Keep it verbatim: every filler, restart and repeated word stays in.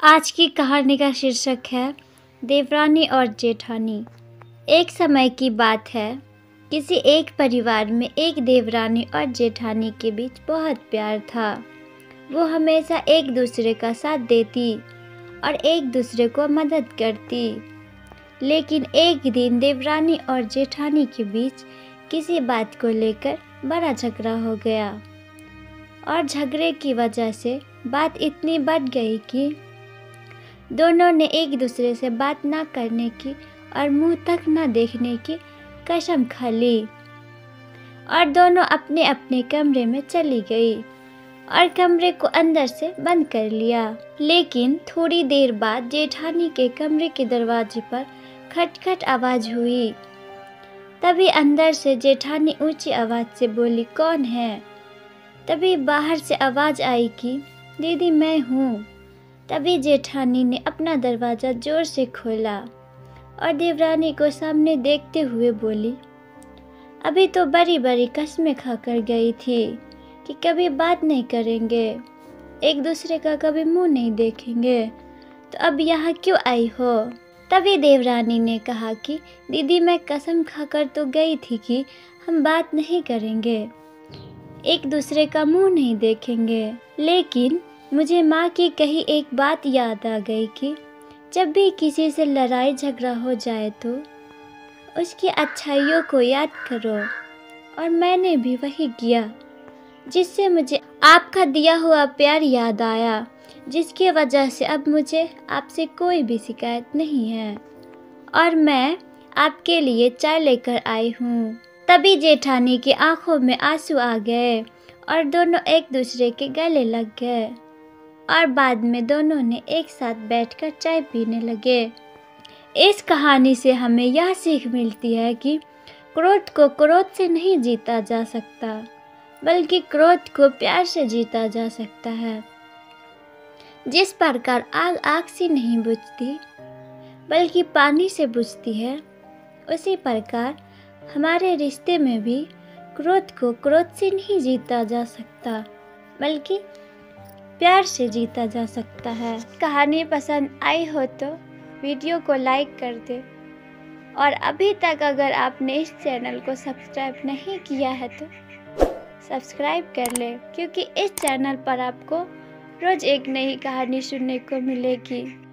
आज की कहानी का शीर्षक है देवरानी और जेठानी। एक समय की बात है, किसी एक परिवार में एक देवरानी और जेठानी के बीच बहुत प्यार था। वो हमेशा एक दूसरे का साथ देती और एक दूसरे को मदद करती। लेकिन एक दिन देवरानी और जेठानी के बीच किसी बात को लेकर बड़ा झगड़ा हो गया और झगड़े की वजह से बात इतनी बढ़ गई कि दोनों ने एक दूसरे से बात ना करने की और मुंह तक ना देखने की कसम खा ली और दोनों अपने अपने कमरे में चली गई और कमरे को अंदर से बंद कर लिया। लेकिन थोड़ी देर बाद जेठानी के कमरे के दरवाजे पर खटखट आवाज़ हुई। तभी अंदर से जेठानी ऊंची आवाज़ से बोली, कौन है? तभी बाहर से आवाज़ आई कि दीदी मैं हूँ। तभी जेठानी ने अपना दरवाज़ा जोर से खोला और देवरानी को सामने देखते हुए बोली, अभी तो बड़ी बड़ी कस्में खाकर गई थी कि कभी बात नहीं करेंगे, एक दूसरे का कभी मुंह नहीं देखेंगे, तो अब यहाँ क्यों आई हो? तभी देवरानी ने कहा कि दीदी मैं कसम खाकर तो गई थी कि हम बात नहीं करेंगे, एक दूसरे का मुंह नहीं देखेंगे, लेकिन मुझे माँ की कही एक बात याद आ गई कि जब भी किसी से लड़ाई झगड़ा हो जाए तो उसकी अच्छाइयों को याद करो। और मैंने भी वही किया, जिससे मुझे आपका दिया हुआ प्यार याद आया, जिसकी वजह से अब मुझे आपसे कोई भी शिकायत नहीं है और मैं आपके लिए चाय लेकर आई हूँ। तभी जेठानी की आंखों में आंसू आ गए और दोनों एक दूसरे के गले लग गए और बाद में दोनों ने एक साथ बैठकर चाय पीने लगे। इस कहानी से हमें यह सीख मिलती है कि क्रोध को क्रोध से नहीं जीता जा सकता, बल्कि क्रोध को प्यार से जीता जा सकता है। जिस प्रकार आग आग से नहीं बुझती बल्कि पानी से बुझती है, उसी प्रकार हमारे रिश्ते में भी क्रोध को क्रोध से नहीं जीता जा सकता, बल्कि प्यार से जीता जा सकता है। कहानी पसंद आई हो तो वीडियो को लाइक कर दे और अभी तक अगर आपने इस चैनल को सब्सक्राइब नहीं किया है तो सब्सक्राइब कर ले, क्योंकि इस चैनल पर आपको रोज़ एक नई कहानी सुनने को मिलेगी।